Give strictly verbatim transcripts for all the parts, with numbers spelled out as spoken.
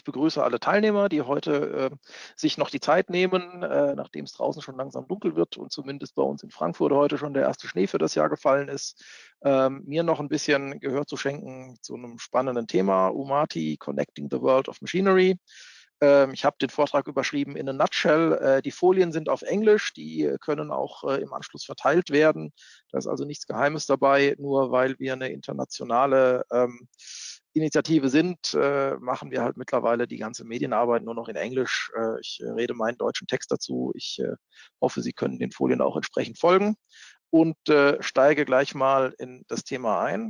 begrüße alle Teilnehmer, die heute äh, sich noch die Zeit nehmen, äh, nachdem es draußen schon langsam dunkel wird und zumindest bei uns in Frankfurt heute schon der erste Schnee für das Jahr gefallen ist, ähm, mir noch ein bisschen Gehör zu schenken zu einem spannenden Thema, UMATI, Connecting the World of Machinery. Ähm, ich habe den Vortrag überschrieben in a nutshell. Äh, die Folien sind auf Englisch, die können auch äh, im Anschluss verteilt werden. Da ist also nichts Geheimes dabei, nur weil wir eine internationale ähm, Initiative sind, äh, machen wir halt mittlerweile die ganze Medienarbeit nur noch in Englisch. Äh, ich äh, rede meinen deutschen Text dazu. Ich äh, hoffe, Sie können den Folien auch entsprechend folgen und äh, steige gleich mal in das Thema ein.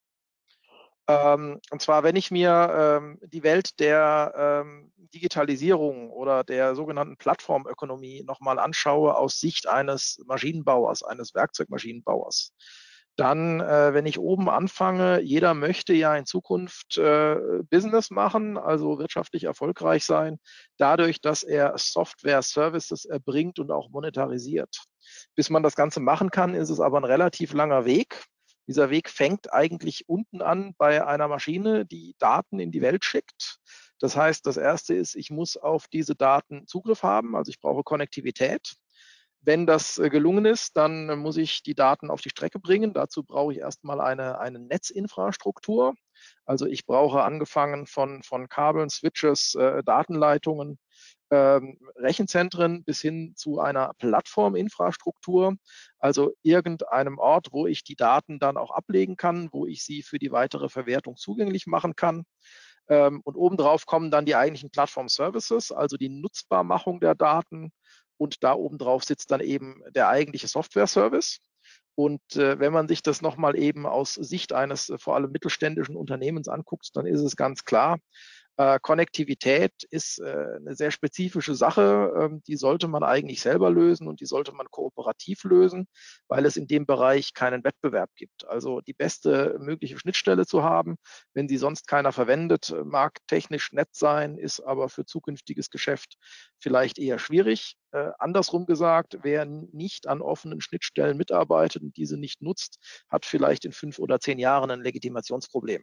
Ähm, und zwar, wenn ich mir ähm, die Welt der ähm, Digitalisierung oder der sogenannten Plattformökonomie nochmal anschaue aus Sicht eines Maschinenbauers, eines Werkzeugmaschinenbauers, dann, äh, wenn ich oben anfange, jeder möchte ja in Zukunft äh, Business machen, also wirtschaftlich erfolgreich sein, dadurch, dass er Software-Services erbringt und auch monetarisiert. Bis man das Ganze machen kann, ist es aber ein relativ langer Weg. Dieser Weg fängt eigentlich unten an bei einer Maschine, die Daten in die Welt schickt. Das heißt, das Erste ist, ich muss auf diese Daten Zugriff haben, also ich brauche Konnektivität. Wenn das gelungen ist, dann muss ich die Daten auf die Strecke bringen. Dazu brauche ich erstmal eine, eine Netzinfrastruktur. Also ich brauche angefangen von, von Kabeln, Switches, äh, Datenleitungen, ähm, Rechenzentren bis hin zu einer Plattforminfrastruktur, also irgendeinem Ort, wo ich die Daten dann auch ablegen kann, wo ich sie für die weitere Verwertung zugänglich machen kann. Ähm, und obendrauf kommen dann die eigentlichen Plattform-Services, also die Nutzbarmachung der Daten. Und da obendrauf sitzt dann eben der eigentliche Software-Service. Und äh, wenn man sich das nochmal eben aus Sicht eines äh, vor allem mittelständischen Unternehmens anguckt, dann ist es ganz klar, äh, Konnektivität ist äh, eine sehr spezifische Sache. Ähm, die sollte man eigentlich selber lösen und die sollte man kooperativ lösen, weil es in dem Bereich keinen Wettbewerb gibt. Also die beste mögliche Schnittstelle zu haben, wenn sie sonst keiner verwendet, mag technisch nett sein, ist aber für zukünftiges Geschäft vielleicht eher schwierig. Äh, andersrum gesagt, wer nicht an offenen Schnittstellen mitarbeitet und diese nicht nutzt, hat vielleicht in fünf oder zehn Jahren ein Legitimationsproblem.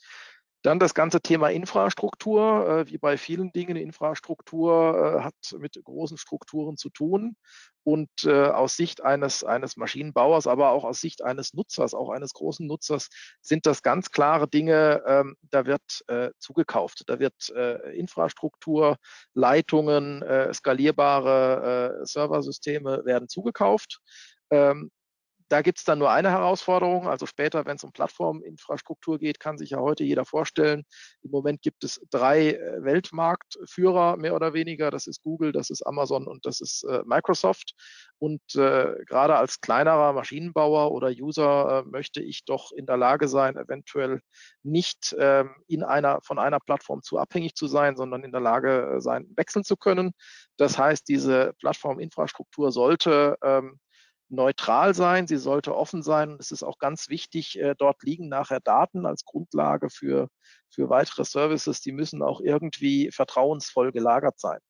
Dann das ganze Thema Infrastruktur. Äh, wie bei vielen Dingen, Infrastruktur äh, hat mit großen Strukturen zu tun. Und äh, aus Sicht eines, eines Maschinenbauers, aber auch aus Sicht eines Nutzers, auch eines großen Nutzers, sind das ganz klare Dinge. Ähm, da wird äh, zugekauft. Da wird äh, Infrastruktur, Leitungen, äh, skalierbare äh, Serversysteme werden zugekauft. Ähm, Da gibt es dann nur eine Herausforderung. Also später, wenn es um Plattforminfrastruktur geht, kann sich ja heute jeder vorstellen. Im Moment gibt es drei äh, Weltmarktführer, mehr oder weniger. Das ist Google, das ist Amazon und das ist äh, Microsoft. Und äh, gerade als kleinerer Maschinenbauer oder User äh, möchte ich doch in der Lage sein, eventuell nicht äh, in einer, von einer Plattform zu abhängig zu sein, sondern in der Lage äh, sein, wechseln zu können. Das heißt, diese Plattforminfrastruktur sollte ähm, neutral sein, sie sollte offen sein. Und es ist auch ganz wichtig, äh, dort liegen nachher Daten als Grundlage für, für weitere Services. Die müssen auch irgendwie vertrauensvoll gelagert sein.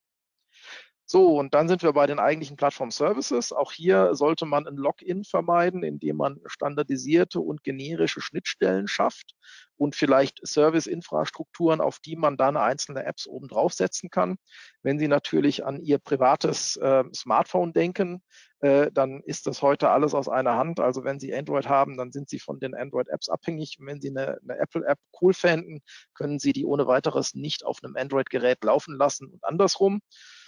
So, und dann sind wir bei den eigentlichen Plattform-Services. Auch hier sollte man ein Login vermeiden, indem man standardisierte und generische Schnittstellen schafft und vielleicht Service-Infrastrukturen, auf die man dann einzelne Apps oben draufsetzen kann. Wenn Sie natürlich an Ihr privates äh, Smartphone denken, äh, dann ist das heute alles aus einer Hand. Also wenn Sie Android haben, dann sind Sie von den Android-Apps abhängig. Und wenn Sie eine, eine Apple-App cool fänden, können Sie die ohne weiteres nicht auf einem Android-Gerät laufen lassen und andersrum.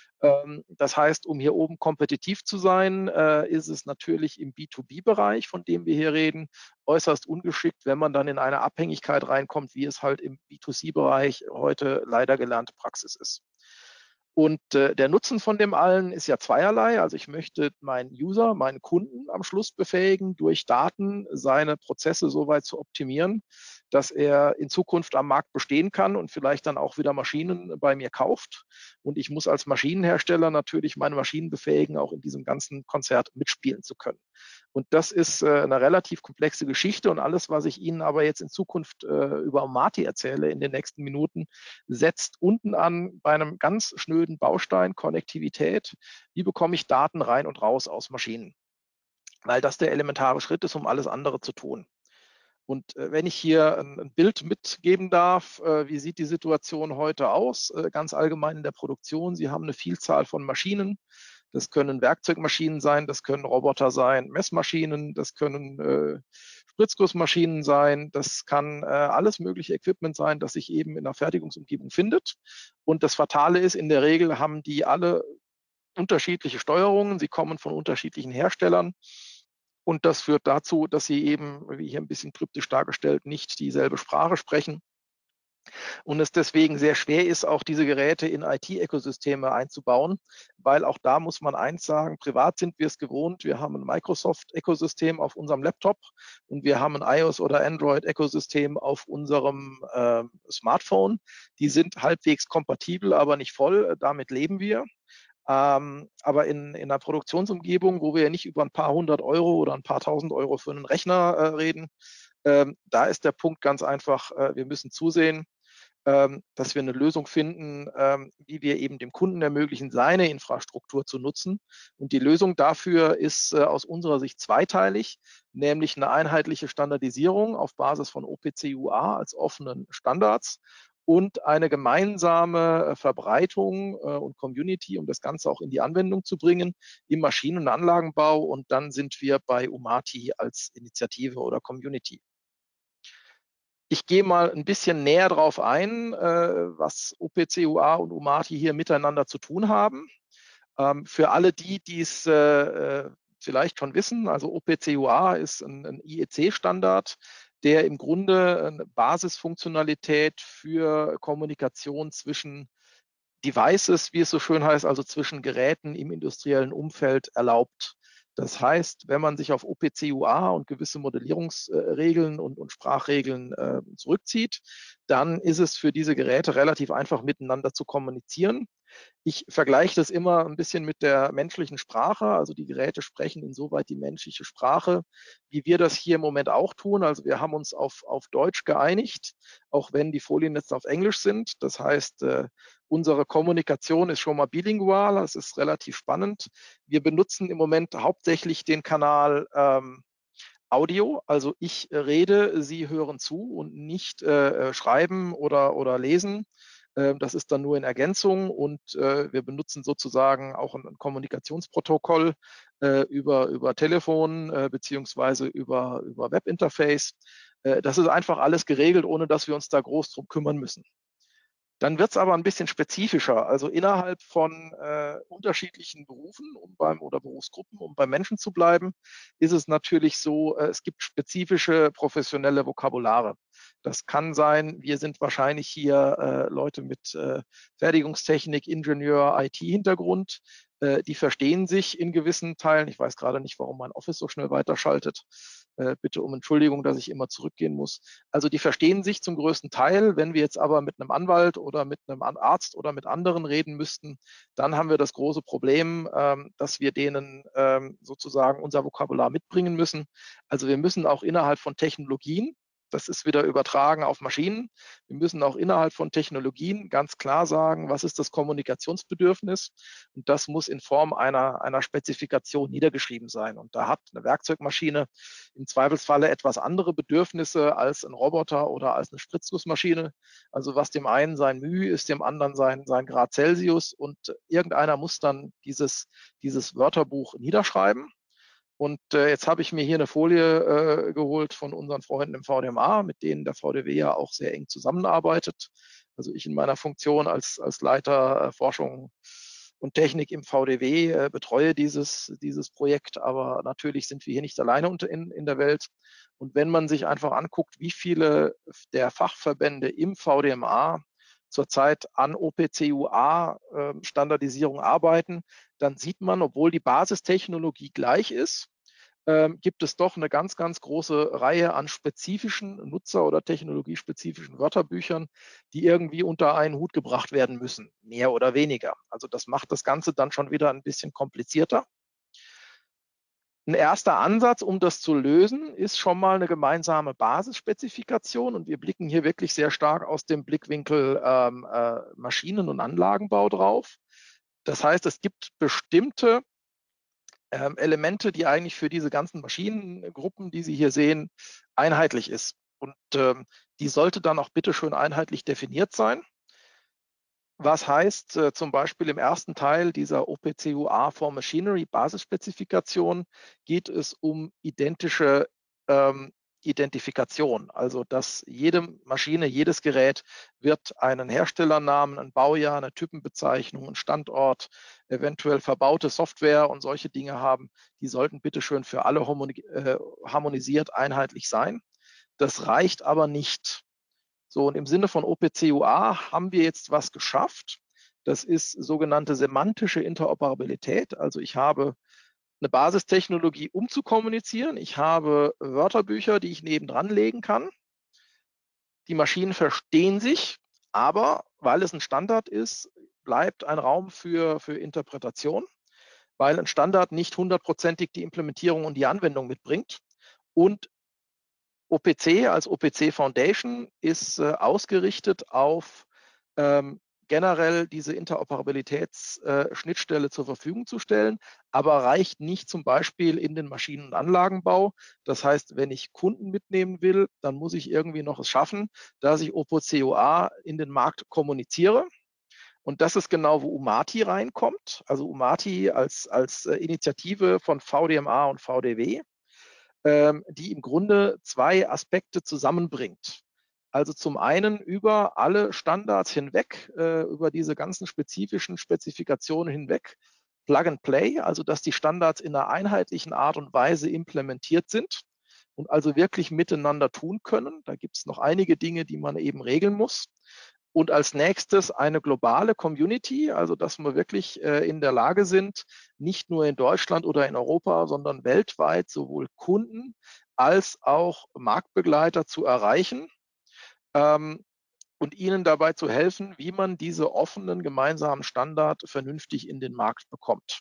Das heißt, um hier oben kompetitiv zu sein, äh, ist es natürlich im B zwei B-Bereich, von dem wir hier reden, äußerst ungeschickt, wenn man dann in eine Abhängigkeit reinkommt, wie es halt im B zwei C-Bereich heute leider gelernte Praxis ist. Und äh, der Nutzen von dem allen ist ja zweierlei. Also ich möchte meinen User, meinen Kunden am Schluss befähigen, durch Daten seine Prozesse so weit zu optimieren, dass er in Zukunft am Markt bestehen kann und vielleicht dann auch wieder Maschinen bei mir kauft. Und ich muss als Maschinenhersteller natürlich meine Maschinen befähigen, auch in diesem ganzen Konzert mitspielen zu können. Und das ist äh, eine relativ komplexe Geschichte. Und alles, was ich Ihnen aber jetzt in Zukunft äh, über UMATI erzähle in den nächsten Minuten, setzt unten an bei einem ganz schnöden Baustein Konnektivität. Wie bekomme ich Daten rein und raus aus Maschinen? Weil das der elementare Schritt ist, um alles andere zu tun. Und äh, wenn ich hier ein, ein Bild mitgeben darf, äh, wie sieht die Situation heute aus? Äh, ganz allgemein in der Produktion. Sie haben eine Vielzahl von Maschinen. Das können Werkzeugmaschinen sein, das können Roboter sein, Messmaschinen, das können äh, Spritzgussmaschinen sein, das kann äh, alles mögliche Equipment sein, das sich eben in der Fertigungsumgebung findet. Und das Fatale ist, in der Regel haben die alle unterschiedliche Steuerungen, sie kommen von unterschiedlichen Herstellern. Und das führt dazu, dass sie eben, wie hier ein bisschen kryptisch dargestellt, nicht dieselbe Sprache sprechen und es deswegen sehr schwer ist, auch diese Geräte in I T-Ökosysteme einzubauen, weil auch da muss man eins sagen, privat sind wir es gewohnt, wir haben ein Microsoft-Ökosystem auf unserem Laptop und wir haben ein iOS- oder Android-Ökosystem auf unserem äh, Smartphone. Die sind halbwegs kompatibel, aber nicht voll, damit leben wir. Ähm, aber in, in einer Produktionsumgebung, wo wir ja nicht über ein paar hundert Euro oder ein paar tausend Euro für einen Rechner äh, reden, ähm, da ist der Punkt ganz einfach, äh, wir müssen zusehen, ähm, dass wir eine Lösung finden, ähm, wie wir eben dem Kunden ermöglichen, seine Infrastruktur zu nutzen. Und die Lösung dafür ist äh, aus unserer Sicht zweiteilig, nämlich eine einheitliche Standardisierung auf Basis von O P C U A als offenen Standards und eine gemeinsame Verbreitung äh, und Community, um das Ganze auch in die Anwendung zu bringen, im Maschinen- und Anlagenbau. Und dann sind wir bei Umati als Initiative oder Community. Ich gehe mal ein bisschen näher darauf ein, äh, was O P C U A und Umati hier miteinander zu tun haben. Ähm, für alle die, die es äh, vielleicht schon wissen, also O P C U A ist ein, ein I E C-Standard, der im Grunde eine Basisfunktionalität für Kommunikation zwischen Devices, wie es so schön heißt, also zwischen Geräten im industriellen Umfeld erlaubt. Das heißt, wenn man sich auf O P C U A und gewisse Modellierungsregeln und, und Sprachregeln äh, zurückzieht, dann ist es für diese Geräte relativ einfach miteinander zu kommunizieren. Ich vergleiche das immer ein bisschen mit der menschlichen Sprache. Also die Geräte sprechen insoweit die menschliche Sprache, wie wir das hier im Moment auch tun. Also wir haben uns auf, auf Deutsch geeinigt, auch wenn die Folien jetzt auf Englisch sind. Das heißt, äh, unsere Kommunikation ist schon mal bilingual. Das ist relativ spannend. Wir benutzen im Moment hauptsächlich den Kanal ähm, Audio, also ich rede, Sie hören zu und nicht äh, schreiben oder, oder lesen. Äh, das ist dann nur in Ergänzung und äh, wir benutzen sozusagen auch ein, ein Kommunikationsprotokoll äh, über, über Telefon äh, beziehungsweise über, über Webinterface. Äh, das ist einfach alles geregelt, ohne dass wir uns da groß drum kümmern müssen. Dann wird es aber ein bisschen spezifischer. Also innerhalb von äh, unterschiedlichen Berufen um beim, oder Berufsgruppen, um beim Menschen zu bleiben, ist es natürlich so, äh, es gibt spezifische professionelle Vokabulare. Das kann sein, wir sind wahrscheinlich hier äh, Leute mit äh, Fertigungstechnik, Ingenieur, I T-Hintergrund. Äh, die verstehen sich in gewissen Teilen. Ich weiß gerade nicht, warum mein Office so schnell weiterschaltet. Äh, bitte um Entschuldigung, dass ich immer zurückgehen muss. Also die verstehen sich zum größten Teil. Wenn wir jetzt aber mit einem Anwalt oder mit einem Arzt oder mit anderen reden müssten, dann haben wir das große Problem, ähm, dass wir denen ähm, sozusagen unser Vokabular mitbringen müssen. Also wir müssen auch innerhalb von Technologien, das ist wieder übertragen auf Maschinen. Wir müssen auch innerhalb von Technologien ganz klar sagen, was ist das Kommunikationsbedürfnis? Und das muss in Form einer, einer Spezifikation niedergeschrieben sein. Und da hat eine Werkzeugmaschine im Zweifelsfalle etwas andere Bedürfnisse als ein Roboter oder als eine Spritzgussmaschine. Also was dem einen sein μ ist, dem anderen sein, sein Grad Celsius. Und irgendeiner muss dann dieses, dieses Wörterbuch niederschreiben. Und äh, jetzt habe ich mir hier eine Folie äh, geholt von unseren Freunden im V D M A, mit denen der V D W ja auch sehr eng zusammenarbeitet. Also ich in meiner Funktion als, als Leiter äh, Forschung und Technik im V D W äh, betreue dieses, dieses Projekt, aber natürlich sind wir hier nicht alleine unter, in, in der Welt. Und wenn man sich einfach anguckt, wie viele der Fachverbände im V D M A zurzeit an O P C U A-Standardisierung äh, arbeiten, dann sieht man, obwohl die Basistechnologie gleich ist, ähm, gibt es doch eine ganz, ganz große Reihe an spezifischen Nutzer- oder technologiespezifischen Wörterbüchern, die irgendwie unter einen Hut gebracht werden müssen, mehr oder weniger. Also das macht das Ganze dann schon wieder ein bisschen komplizierter. Ein erster Ansatz, um das zu lösen, ist schon mal eine gemeinsame Basisspezifikation. Und wir blicken hier wirklich sehr stark aus dem Blickwinkel ähm, äh, Maschinen- und Anlagenbau drauf. Das heißt, es gibt bestimmte ähm, Elemente, die eigentlich für diese ganzen Maschinengruppen, die Sie hier sehen, einheitlich ist. Und ähm, die sollte dann auch bitte schön einheitlich definiert sein. Was heißt äh, zum Beispiel im ersten Teil dieser O P C U A for Machinery Basisspezifikation geht es um identische ähm, Identifikation. Also dass jede Maschine, jedes Gerät wird einen Herstellernamen, ein Baujahr, eine Typenbezeichnung, einen Standort, eventuell verbaute Software und solche Dinge haben. Die sollten bitte schön für alle äh, harmonisiert einheitlich sein. Das reicht aber nicht. So, und im Sinne von O P C U A haben wir jetzt was geschafft. Das ist sogenannte semantische Interoperabilität. Also ich habe eine Basistechnologie, um zu kommunizieren. Ich habe Wörterbücher, die ich nebendran legen kann. Die Maschinen verstehen sich, aber weil es ein Standard ist, bleibt ein Raum für, für Interpretation, weil ein Standard nicht hundertprozentig die Implementierung und die Anwendung mitbringt. Und O P C als O P C Foundation ist äh, ausgerichtet auf ähm, generell diese Interoperabilitätsschnittstelle äh, zur Verfügung zu stellen, aber reicht nicht zum Beispiel in den Maschinen- und Anlagenbau. Das heißt, wenn ich Kunden mitnehmen will, dann muss ich irgendwie noch es schaffen, dass ich O P C U A in den Markt kommuniziere. Und das ist genau, wo Umati reinkommt. Also Umati als, als äh, Initiative von V D M A und V D W, ähm, die im Grunde zwei Aspekte zusammenbringt. Also zum einen über alle Standards hinweg, äh, über diese ganzen spezifischen Spezifikationen hinweg, Plug and Play, also dass die Standards in einer einheitlichen Art und Weise implementiert sind und also wirklich miteinander tun können. Da gibt es noch einige Dinge, die man eben regeln muss. Und als nächstes eine globale Community, also dass wir wirklich äh, in der Lage sind, nicht nur in Deutschland oder in Europa, sondern weltweit sowohl Kunden als auch Marktbegleiter zu erreichen ähm, und ihnen dabei zu helfen, wie man diese offenen gemeinsamen Standards vernünftig in den Markt bekommt.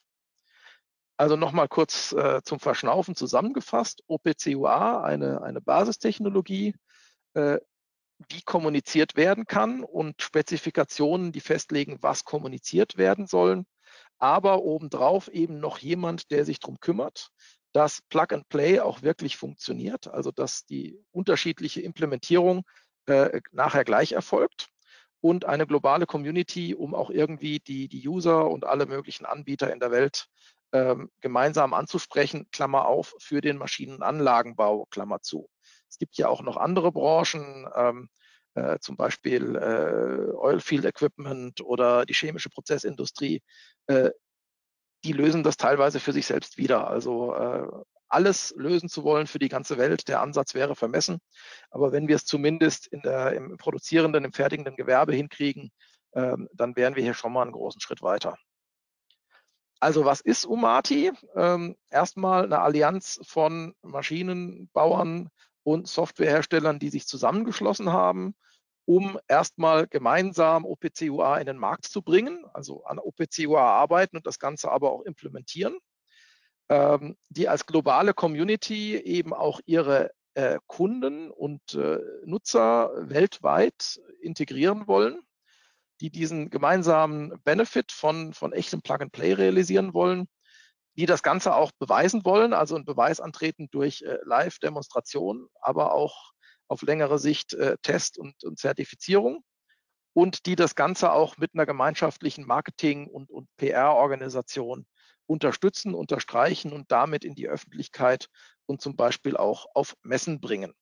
Also nochmal kurz äh, zum Verschnaufen zusammengefasst. O P C U A, eine, eine Basistechnologie, äh, wie kommuniziert werden kann und Spezifikationen, die festlegen, was kommuniziert werden sollen. Aber obendrauf eben noch jemand, der sich darum kümmert, dass Plug and Play auch wirklich funktioniert, also dass die unterschiedliche Implementierung äh, nachher gleich erfolgt und eine globale Community, um auch irgendwie die, die User und alle möglichen Anbieter in der Welt ähm, gemeinsam anzusprechen, Klammer auf, für den Maschinenanlagenbau, Klammer zu. Es gibt ja auch noch andere Branchen, ähm, äh, zum Beispiel äh, Oilfield Equipment oder die chemische Prozessindustrie, äh, die lösen das teilweise für sich selbst wieder. Also äh, alles lösen zu wollen für die ganze Welt, der Ansatz wäre vermessen. Aber wenn wir es zumindest in der, im produzierenden, im fertigenden Gewerbe hinkriegen, ähm, dann wären wir hier schon mal einen großen Schritt weiter. Also was ist Umati? Ähm, erstmal eine Allianz von Maschinenbauern und Softwareherstellern, die sich zusammengeschlossen haben, um erstmal gemeinsam O P C U A in den Markt zu bringen, also an O P C U A arbeiten und das Ganze aber auch implementieren, ähm, die als globale Community eben auch ihre äh, Kunden und äh, Nutzer weltweit integrieren wollen, die diesen gemeinsamen Benefit von, von echtem Plug-and-Play realisieren wollen, die das Ganze auch beweisen wollen, also einen Beweis antreten durch äh, Live-Demonstration, aber auch auf längere Sicht äh, Test und, und Zertifizierung und die das Ganze auch mit einer gemeinschaftlichen Marketing- und, und P R-Organisation unterstützen, unterstreichen und damit in die Öffentlichkeit und zum Beispiel auch auf Messen bringen.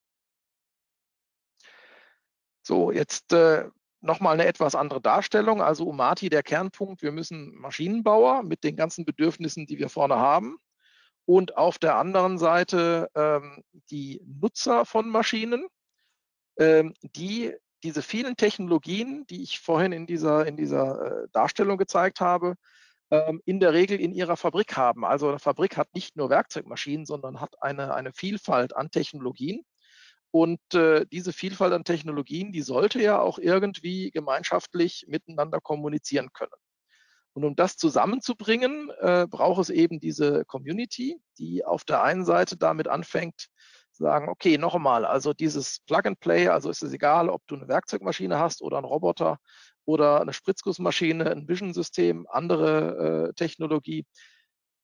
So, jetzt äh, nochmal eine etwas andere Darstellung. Also Umati, der Kernpunkt, wir müssen Maschinenbauer mit den ganzen Bedürfnissen, die wir vorne haben. Und auf der anderen Seite ähm, die Nutzer von Maschinen, ähm, die diese vielen Technologien, die ich vorhin in dieser, in dieser äh, Darstellung gezeigt habe, ähm, in der Regel in ihrer Fabrik haben. Also eine Fabrik hat nicht nur Werkzeugmaschinen, sondern hat eine, eine Vielfalt an Technologien. Und äh, diese Vielfalt an Technologien, die sollte ja auch irgendwie gemeinschaftlich miteinander kommunizieren können. Und um das zusammenzubringen, äh, braucht es eben diese Community, die auf der einen Seite damit anfängt, zu sagen, okay, noch einmal, also dieses Plug and Play, also ist es egal, ob du eine Werkzeugmaschine hast oder einen Roboter oder eine Spritzgussmaschine, ein Vision-System, andere äh, Technologie.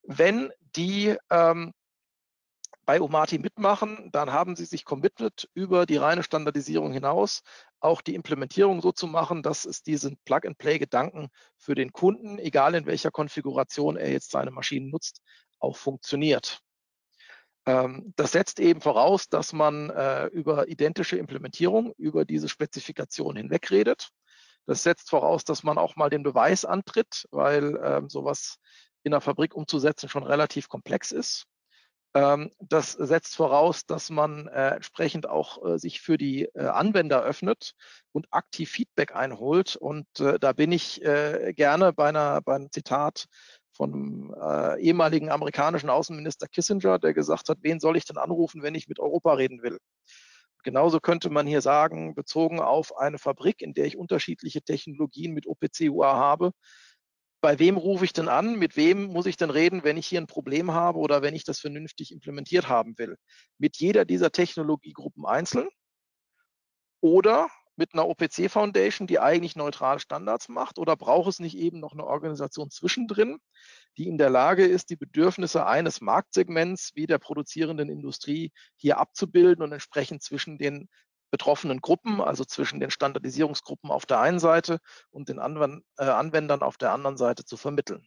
Wenn die ähm, bei Umati mitmachen, dann haben sie sich committed, über die reine Standardisierung hinaus auch die Implementierung so zu machen, dass es diesen Plug-and-Play-Gedanken für den Kunden, egal in welcher Konfiguration er jetzt seine Maschinen nutzt, auch funktioniert. Ähm, das setzt eben voraus, dass man äh, über identische Implementierung, über diese Spezifikation hinweg redet. Das setzt voraus, dass man auch mal den Beweis antritt, weil ähm, sowas in der Fabrik umzusetzen schon relativ komplex ist. Ähm, das setzt voraus, dass man äh, entsprechend auch äh, sich für die äh, Anwender öffnet und aktiv Feedback einholt. Und äh, da bin ich äh, gerne bei, einer, bei einem Zitat von äh, ehemaligen amerikanischen Außenminister Kissinger, der gesagt hat, wen soll ich denn anrufen, wenn ich mit Europa reden will? Genauso könnte man hier sagen, bezogen auf eine Fabrik, in der ich unterschiedliche Technologien mit O P C U A habe, bei wem rufe ich denn an, mit wem muss ich denn reden, wenn ich hier ein Problem habe oder wenn ich das vernünftig implementiert haben will? Mit jeder dieser Technologiegruppen einzeln oder mit einer O P C Foundation, die eigentlich neutrale Standards macht, oder braucht es nicht eben noch eine Organisation zwischendrin, die in der Lage ist, die Bedürfnisse eines Marktsegments wie der produzierenden Industrie hier abzubilden und entsprechend zwischen den betroffenen Gruppen, also zwischen den Standardisierungsgruppen auf der einen Seite und den Anwendern auf der anderen Seite zu vermitteln.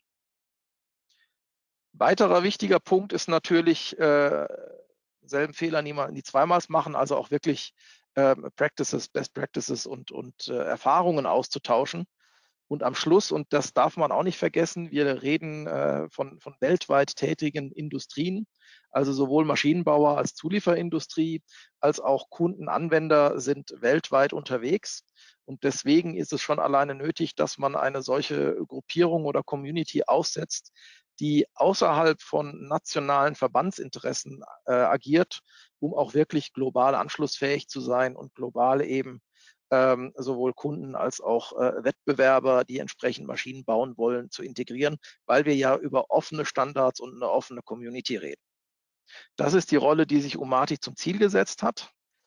Weiterer wichtiger Punkt ist natürlich, äh, selben Fehler nie, mal, nie zweimal machen, also auch wirklich äh, Practices, Best Practices und, und äh, Erfahrungen auszutauschen. Und am Schluss, und das darf man auch nicht vergessen, wir reden äh, von, von weltweit tätigen Industrien, also sowohl Maschinenbauer als Zulieferindustrie, als auch Kunden, Anwender sind weltweit unterwegs. Und deswegen ist es schon alleine nötig, dass man eine solche Gruppierung oder Community aufsetzt, die außerhalb von nationalen Verbandsinteressen äh, agiert, um auch wirklich global anschlussfähig zu sein und global eben ähm, sowohl Kunden als auch äh, Wettbewerber, die entsprechend Maschinen bauen wollen, zu integrieren, weil wir ja über offene Standards und eine offene Community reden. Das ist die Rolle, die sich Umati zum Ziel gesetzt hat.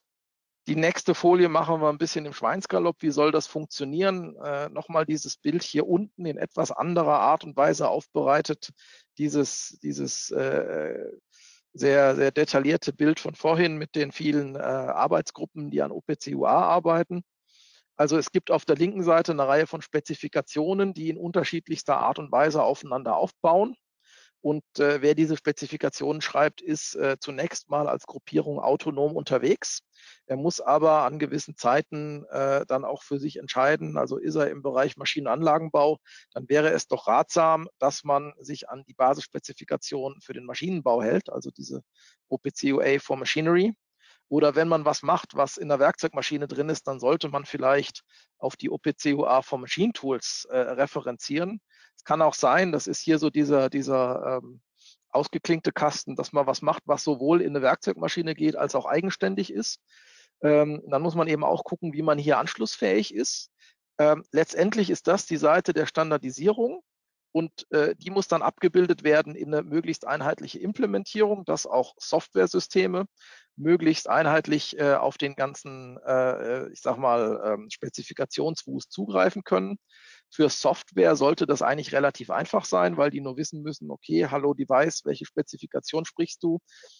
Die nächste Folie machen wir ein bisschen im Schweinsgalopp. Wie soll das funktionieren? Äh, Nochmal dieses Bild hier unten in etwas anderer Art und Weise aufbereitet. Dieses, dieses äh, sehr, sehr detaillierte Bild von vorhin mit den vielen äh, Arbeitsgruppen, die an O P C U A arbeiten. Also es gibt auf der linken Seite eine Reihe von Spezifikationen, die in unterschiedlichster Art und Weise aufeinander aufbauen. Und äh, wer diese Spezifikationen schreibt, ist äh, zunächst mal als Gruppierung autonom unterwegs. Er muss aber an gewissen Zeiten äh, dann auch für sich entscheiden, also ist er im Bereich Maschinenanlagenbau, dann wäre es doch ratsam, dass man sich an die Basisspezifikation für den Maschinenbau hält, also diese O P C U A for Machinery. Oder wenn man was macht, was in der Werkzeugmaschine drin ist, dann sollte man vielleicht auf die O P C U A for Machine Tools äh, referenzieren. Es kann auch sein, das ist hier so dieser, dieser ähm, ausgeklinkte Kasten, dass man was macht, was sowohl in eine Werkzeugmaschine geht, als auch eigenständig ist. Ähm, dann muss man eben auch gucken, wie man hier anschlussfähig ist. Ähm, letztendlich ist das die Seite der Standardisierung. Und äh, die muss dann abgebildet werden in eine möglichst einheitliche Implementierung, dass auch Softwaresysteme möglichst einheitlich äh, auf den ganzen, äh, ich sag mal, ähm, Spezifikationswust zugreifen können. Für Software sollte das eigentlich relativ einfach sein, weil die nur wissen müssen, okay, hallo Device, welche Spezifikation sprichst du?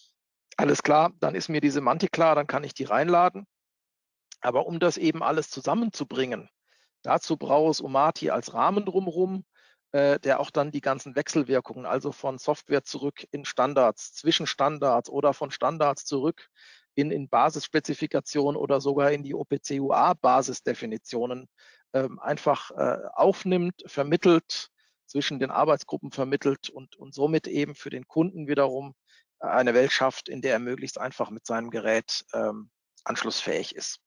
Alles klar, dann ist mir die Semantik klar, dann kann ich die reinladen. Aber um das eben alles zusammenzubringen, dazu braucht es Umati als Rahmen drumherum, äh, der auch dann die ganzen Wechselwirkungen, also von Software zurück in Standards, zwischen Standards oder von Standards zurück in, in Basisspezifikationen oder sogar in die O P C U A-Basisdefinitionen äh, einfach äh, aufnimmt, vermittelt, zwischen den Arbeitsgruppen vermittelt und, und somit eben für den Kunden wiederum eine Welt schafft, in der er möglichst einfach mit seinem Gerät ähm, anschlussfähig ist.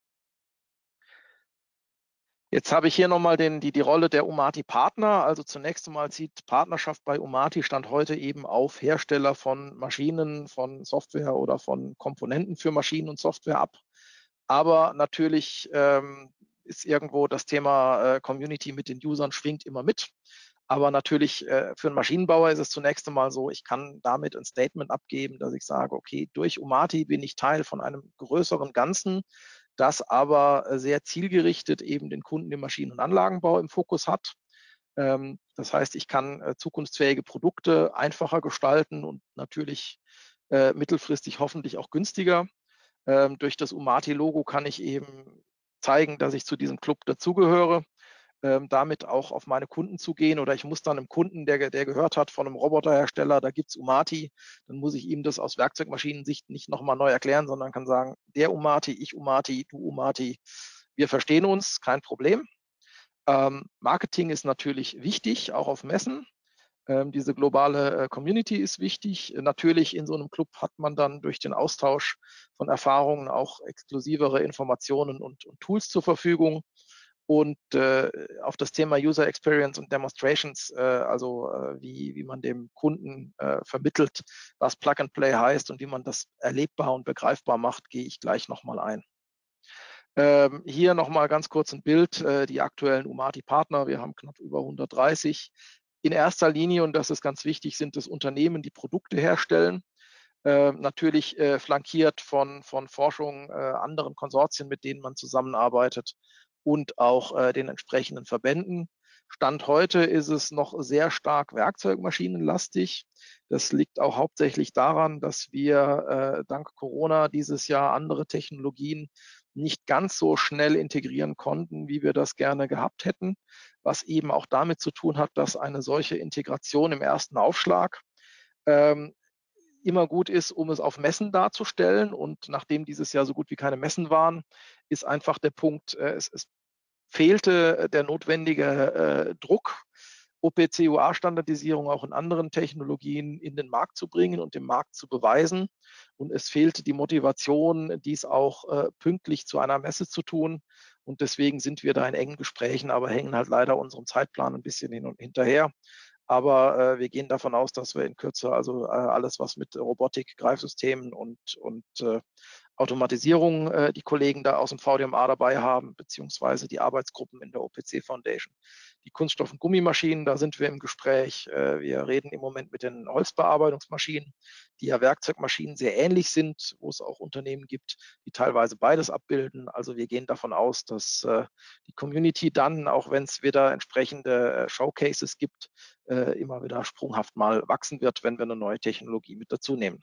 Jetzt habe ich hier nochmal den, die, die Rolle der Umati-Partner. Also zunächst einmal zieht Partnerschaft bei Umati Stand heute eben auf Hersteller von Maschinen, von Software oder von Komponenten für Maschinen und Software ab. Aber natürlich ähm, ist irgendwo das Thema äh, Community mit den Usern schwingt immer mit. Aber natürlich äh, für einen Maschinenbauer ist es zunächst einmal so, ich kann damit ein Statement abgeben, dass ich sage, okay, durch Umati bin ich Teil von einem größeren Ganzen, das aber sehr zielgerichtet eben den Kunden im Maschinen- und Anlagenbau im Fokus hat. Ähm, das heißt, ich kann äh, zukunftsfähige Produkte einfacher gestalten und natürlich äh, mittelfristig hoffentlich auch günstiger. Ähm, durch das Umati-Logo kann ich eben zeigen, dass ich zu diesem Club dazugehöre, ähm, damit auch auf meine Kunden zugehen. Oder ich muss dann einem Kunden, der, der gehört hat von einem Roboterhersteller, da gibt es Umati, dann muss ich ihm das aus Werkzeugmaschinensicht nicht nochmal neu erklären, sondern kann sagen, der Umati, ich Umati, du Umati, wir verstehen uns, kein Problem. Ähm, Marketing ist natürlich wichtig, auch auf Messen. Ähm, diese globale äh, Community ist wichtig. Natürlich in so einem Club hat man dann durch den Austausch von Erfahrungen auch exklusivere Informationen und, und Tools zur Verfügung. Und äh, auf das Thema User Experience und Demonstrations, äh, also äh, wie, wie man dem Kunden äh, vermittelt, was Plug and Play heißt und wie man das erlebbar und begreifbar macht, gehe ich gleich nochmal ein. Ähm, hier nochmal ganz kurz ein Bild, äh, die aktuellen Umati-Partner. Wir haben knapp über hundertdreißig. In erster Linie, und das ist ganz wichtig, sind es Unternehmen, die Produkte herstellen. Äh, natürlich äh, flankiert von, von Forschung, äh, anderen Konsortien, mit denen man zusammenarbeitet und auch äh, den entsprechenden Verbänden. Stand heute ist es noch sehr stark werkzeugmaschinenlastig. Das liegt auch hauptsächlich daran, dass wir äh, dank Corona dieses Jahr andere Technologien nicht ganz so schnell integrieren konnten, wie wir das gerne gehabt hätten, was eben auch damit zu tun hat, dass eine solche Integration im ersten Aufschlag ähm, immer gut ist, um es auf Messen darzustellen. Und nachdem dieses Jahr so gut wie keine Messen waren, ist einfach der Punkt, äh, es, es fehlte der notwendige äh, Druck, O P C U A-Standardisierung auch in anderen Technologien in den Markt zu bringen und dem Markt zu beweisen. Und es fehlte die Motivation, dies auch äh, pünktlich zu einer Messe zu tun. Und deswegen sind wir da in engen Gesprächen, aber hängen halt leider unserem Zeitplan ein bisschen hin und hinterher. Aber äh, wir gehen davon aus, dass wir in Kürze also äh, alles, was mit Robotik, Greifsystemen und, und äh, Automatisierung äh, die Kollegen da aus dem V D M A dabei haben, beziehungsweise die Arbeitsgruppen in der O P C Foundation. Die Kunststoff- und Gummimaschinen, da sind wir im Gespräch. Äh, wir reden im Moment mit den Holzbearbeitungsmaschinen, die ja Werkzeugmaschinen sehr ähnlich sind, wo es auch Unternehmen gibt, die teilweise beides abbilden. Also wir gehen davon aus, dass äh, die Community dann, auch wenn es wieder entsprechende äh, Showcases gibt, äh, immer wieder sprunghaft mal wachsen wird, wenn wir eine neue Technologie mit dazu nehmen.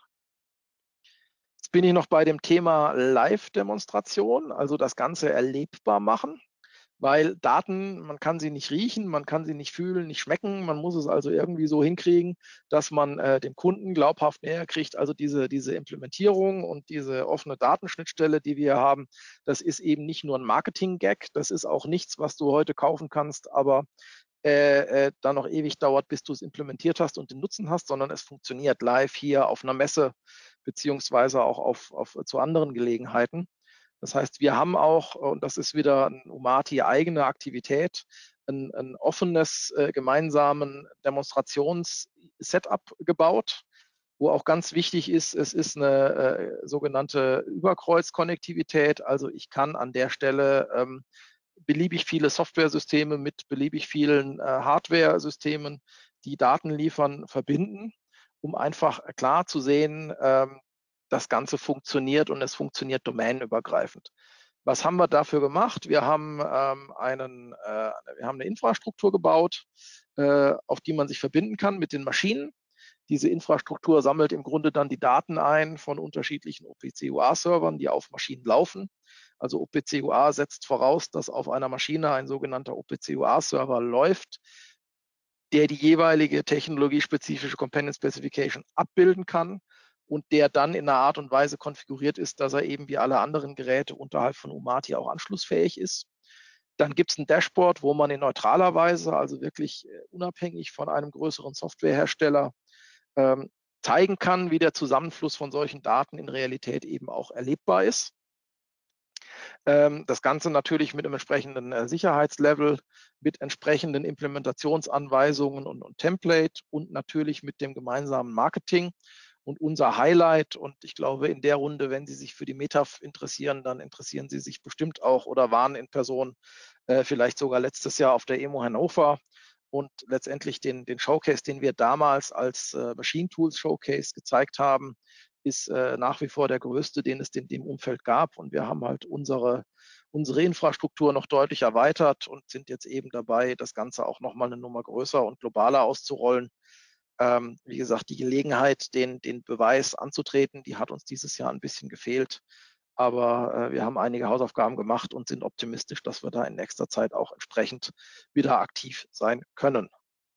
Jetzt bin ich noch bei dem Thema Live-Demonstration, also das Ganze erlebbar machen, weil Daten, man kann sie nicht riechen, man kann sie nicht fühlen, nicht schmecken. Man muss es also irgendwie so hinkriegen, dass man äh, dem Kunden glaubhaft näher kriegt. Also diese, diese Implementierung und diese offene Datenschnittstelle, die wir haben, das ist eben nicht nur ein Marketing-Gag, das ist auch nichts, was du heute kaufen kannst, aber äh, äh, dann noch ewig dauert, bis du es implementiert hast und den Nutzen hast, sondern es funktioniert live hier auf einer Messe beziehungsweise auch auf, auf, zu anderen Gelegenheiten. Das heißt, wir haben auch, und das ist wieder ein Umati eigene Aktivität, ein, ein offenes, äh, gemeinsamen Demonstrations-Setup gebaut, wo auch ganz wichtig ist, es ist eine äh, sogenannte Überkreuzkonnektivität. Also ich kann an der Stelle ähm, beliebig viele Software-Systeme mit beliebig vielen äh, Hardware-Systemen, die Daten liefern, verbinden, um einfach klar zu sehen, ähm, das Ganze funktioniert und es funktioniert domänenübergreifend. Was haben wir dafür gemacht? Wir haben, ähm, einen, äh, wir haben eine Infrastruktur gebaut, äh, auf die man sich verbinden kann mit den Maschinen. Diese Infrastruktur sammelt im Grunde dann die Daten ein von unterschiedlichen O P C U A-Servern, die auf Maschinen laufen. Also O P C U A setzt voraus, dass auf einer Maschine ein sogenannter O P C U A-Server läuft, der die jeweilige technologiespezifische Companion Specification abbilden kann und der dann in einer Art und Weise konfiguriert ist, dass er eben wie alle anderen Geräte unterhalb von Umati auch anschlussfähig ist. Dann gibt es ein Dashboard, wo man in neutraler Weise, also wirklich unabhängig von einem größeren Softwarehersteller, ähm, zeigen kann, wie der Zusammenfluss von solchen Daten in Realität eben auch erlebbar ist. Ähm, das Ganze natürlich mit einem entsprechenden äh, Sicherheitslevel, mit entsprechenden Implementationsanweisungen und, und Template und natürlich mit dem gemeinsamen Marketing. Und unser Highlight, und ich glaube in der Runde, wenn Sie sich für die Metaf interessieren, dann interessieren Sie sich bestimmt auch oder waren in Person äh, vielleicht sogar letztes Jahr auf der E M O Hannover. Und letztendlich den, den Showcase, den wir damals als äh, Machine Tools Showcase gezeigt haben, ist äh, nach wie vor der größte, den es in dem Umfeld gab. Und wir haben halt unsere, unsere Infrastruktur noch deutlich erweitert und sind jetzt eben dabei, das Ganze auch noch mal eine Nummer größer und globaler auszurollen. Ähm, wie gesagt, die Gelegenheit, den, den Beweis anzutreten, die hat uns dieses Jahr ein bisschen gefehlt. Aber äh, wir haben einige Hausaufgaben gemacht und sind optimistisch, dass wir da in nächster Zeit auch entsprechend wieder aktiv sein können.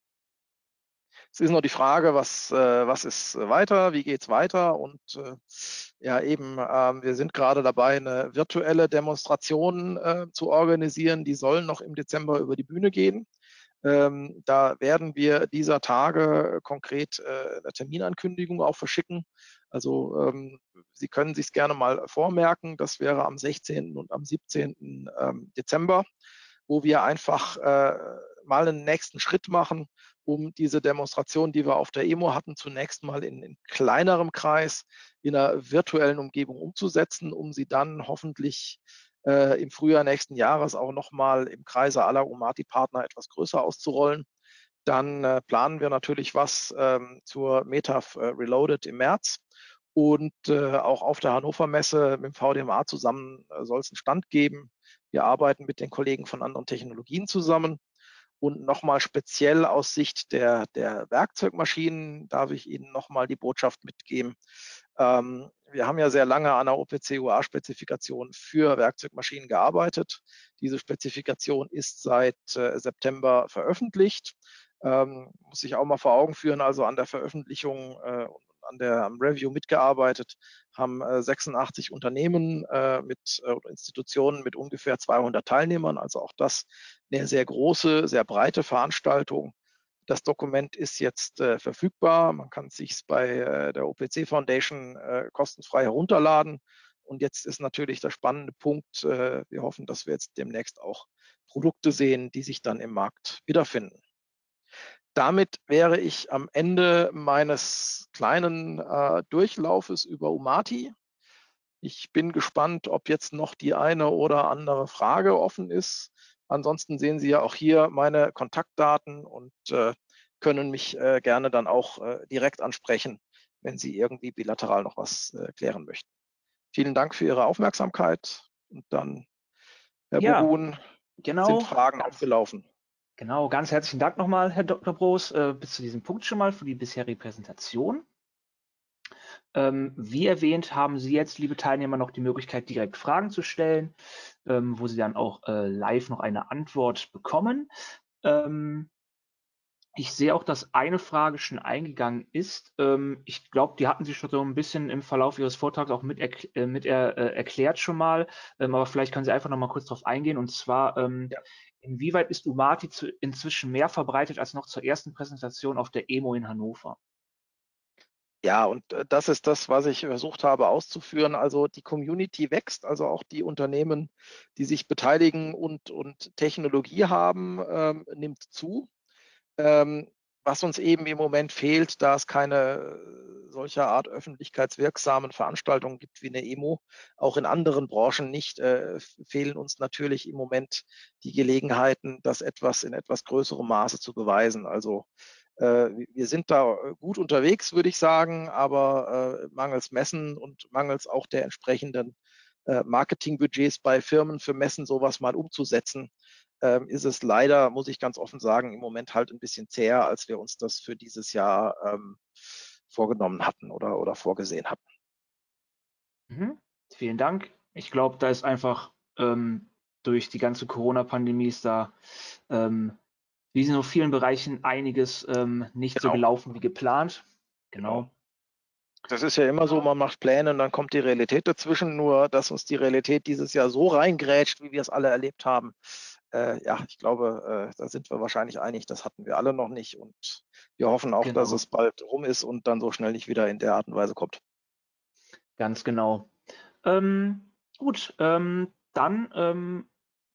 Es ist noch die Frage, was, äh, was ist weiter, wie geht es weiter? Und äh, ja, eben, äh, wir sind gerade dabei, eine virtuelle Demonstration äh, zu organisieren. Die sollen noch im Dezember über die Bühne gehen. Ähm, da werden wir dieser Tage konkret äh, eine Terminankündigung auch verschicken. Also ähm, Sie können sich gerne mal vormerken. Das wäre am sechzehnten und am siebzehnten Ähm, Dezember, wo wir einfach äh, mal einen nächsten Schritt machen, um diese Demonstration, die wir auf der E M O hatten, zunächst mal in, in kleinerem Kreis in einer virtuellen Umgebung umzusetzen, um sie dann hoffentlich äh, im Frühjahr nächsten Jahres auch nochmal im Kreise aller Omati-Partner etwas größer auszurollen. Dann äh, planen wir natürlich was ähm, zur METAF äh, Reloaded im März. Und äh, auch auf der Hannover Messe mit dem V D M A zusammen äh, soll es einen Stand geben. Wir arbeiten mit den Kollegen von anderen Technologien zusammen. Und nochmal speziell aus Sicht der, der Werkzeugmaschinen darf ich Ihnen nochmal die Botschaft mitgeben. Ähm, wir haben ja sehr lange an der O P C U A-Spezifikation für Werkzeugmaschinen gearbeitet. Diese Spezifikation ist seit äh, September veröffentlicht. Ähm, muss ich auch mal vor Augen führen, also an der Veröffentlichung äh, an der am Review mitgearbeitet, haben äh, sechsundachtzig Unternehmen äh, mit äh, Institutionen mit ungefähr zweihundert Teilnehmern. Also auch das eine sehr große, sehr breite Veranstaltung. Das Dokument ist jetzt äh, verfügbar. Man kann es sich bei äh, der O P C Foundation äh, kostenfrei herunterladen. Und jetzt ist natürlich der spannende Punkt. Äh, wir hoffen, dass wir jetzt demnächst auch Produkte sehen, die sich dann im Markt wiederfinden. Damit wäre ich am Ende meines kleinen äh, Durchlaufes über Umati. Ich bin gespannt, ob jetzt noch die eine oder andere Frage offen ist. Ansonsten sehen Sie ja auch hier meine Kontaktdaten und äh, können mich äh, gerne dann auch äh, direkt ansprechen, wenn Sie irgendwie bilateral noch was äh, klären möchten. Vielen Dank für Ihre Aufmerksamkeit und dann, Herr Ja, Burun, sind genau. Fragen Ganz, aufgelaufen. genau, ganz herzlichen Dank nochmal, Herr Doktor Broos, äh, bis zu diesem Punkt schon mal für die bisherige Präsentation. Ähm, wie erwähnt, haben Sie jetzt, liebe Teilnehmer, noch die Möglichkeit, direkt Fragen zu stellen, ähm, wo Sie dann auch äh, live noch eine Antwort bekommen. Ähm, ich sehe auch, dass eine Frage schon eingegangen ist. Ähm, ich glaube, die hatten Sie schon so ein bisschen im Verlauf Ihres Vortrags auch mit, erkl äh, mit er, äh, erklärt schon mal. Ähm, aber vielleicht können Sie einfach noch mal kurz darauf eingehen. Und zwar, ähm, Ja. inwieweit ist Umati zu, inzwischen mehr verbreitet als noch zur ersten Präsentation auf der E M O in Hannover? Ja, und äh, das ist das, was ich versucht habe auszuführen. Also die Community wächst, also auch die Unternehmen, die sich beteiligen und, und Technologie haben, ähm, nimmt zu. Ähm, was uns eben im Moment fehlt, da es keine äh, solcher Art öffentlichkeitswirksamen Veranstaltungen gibt wie eine E M O, auch in anderen Branchen nicht, äh, fehlen uns natürlich im Moment die Gelegenheiten, das etwas in etwas größerem Maße zu beweisen. Also äh, wir sind da gut unterwegs, würde ich sagen, aber äh, mangels Messen und mangels auch der entsprechenden äh, Marketingbudgets bei Firmen für Messen sowas mal umzusetzen, ähm, ist es leider, muss ich ganz offen sagen, im Moment halt ein bisschen zäher, als wir uns das für dieses Jahr ähm, vorgenommen hatten oder, oder vorgesehen hatten. Mhm. Vielen Dank. Ich glaube, da ist einfach ähm, durch die ganze Corona-Pandemie ist da ähm, wie in so vielen Bereichen einiges ähm, nicht so Genau, gelaufen wie geplant. genau. Genau. Das ist ja immer so, man macht Pläne und dann kommt die Realität dazwischen, nur dass uns die Realität dieses Jahr so reingrätscht, wie wir es alle erlebt haben. Äh, ja, ich glaube, äh, da sind wir wahrscheinlich einig, das hatten wir alle noch nicht und wir hoffen auch, dass Genau, es bald rum ist und dann so schnell nicht wieder in der Art und Weise kommt. ganz genau. Ähm, gut, ähm, dann ähm,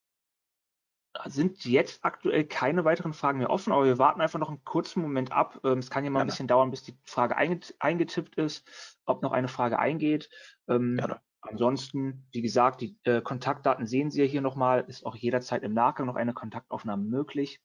sind jetzt aktuell keine weiteren Fragen mehr offen, aber wir warten einfach noch einen kurzen Moment ab. Ähm, es kann ja mal ein Gerne, bisschen dauern, bis die Frage einget eingetippt ist, ob noch eine Frage eingeht. Ähm, gerne. ansonsten, wie gesagt, die äh, Kontaktdaten sehen Sie ja hier nochmal, ist auch jederzeit im Nachgang noch eine Kontaktaufnahme möglich.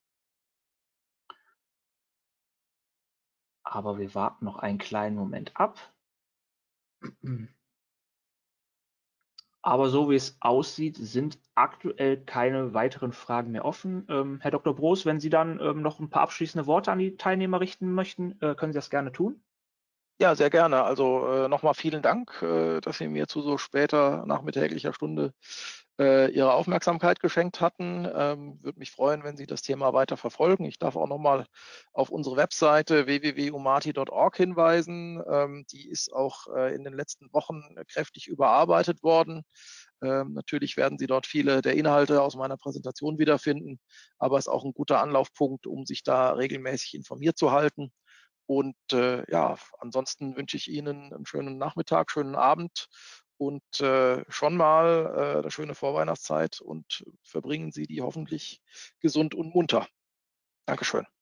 Aber wir warten noch einen kleinen Moment ab. Aber so wie es aussieht, sind aktuell keine weiteren Fragen mehr offen. Ähm, Herr Doktor Broos, wenn Sie dann ähm, noch ein paar abschließende Worte an die Teilnehmer richten möchten, äh, können Sie das gerne tun. Ja, sehr gerne. Also äh, nochmal vielen Dank, äh, dass Sie mir zu so später nachmittäglicher Stunde äh, Ihre Aufmerksamkeit geschenkt hatten. Ähm, würde mich freuen, wenn Sie das Thema weiter verfolgen. Ich darf auch nochmal auf unsere Webseite w w w punkt umati punkt org hinweisen. Ähm, die ist auch äh, in den letzten Wochen kräftig überarbeitet worden. Ähm, natürlich werden Sie dort viele der Inhalte aus meiner Präsentation wiederfinden, aber es ist auch ein guter Anlaufpunkt, um sich da regelmäßig informiert zu halten. Und äh, ja, ansonsten wünsche ich Ihnen einen schönen Nachmittag, schönen Abend und äh, schon mal äh, eine schöne Vorweihnachtszeit und verbringen Sie die hoffentlich gesund und munter. Dankeschön.